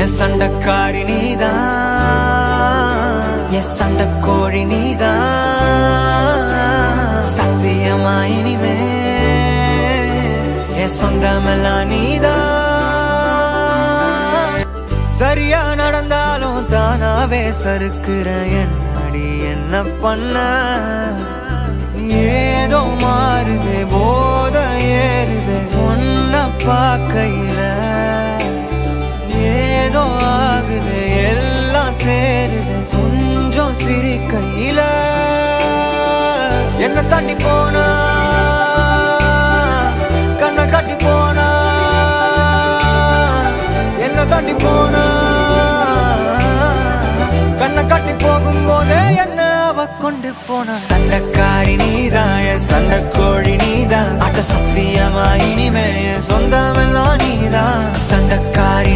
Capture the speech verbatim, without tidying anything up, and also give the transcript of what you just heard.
என் சண்டக்காரி நீதான், என் சண்டக்கோழி நீதான். சத்தியமா இனிமே என் சொந்தமெல்லாம் நீதான். சரியா நடந்தாலும் தானாவே சறுக்குற என்னடி என்ன பண்ண? ஏதோ மாறுது போத ஏறுது ஒன்ன பார்க்கையில, ஏதோ ஆகுது எல்லாம் சேருது கொஞ்சம் சிரிக்கையில. என்ன தாண்டி போனா கண்ணை காட்டி போனா, என்ன தாண்டி போனா கண்ணை காட்டி போகும்போதே என்ன அவ கொண்டு போனா. சண்டக்காரி நீதான், என் சண்டக்கோழி நீதான். அட்ட சத்தியமா இனிமே என் சொந்தமெல்லாம் நீதான். சண்டக்காரி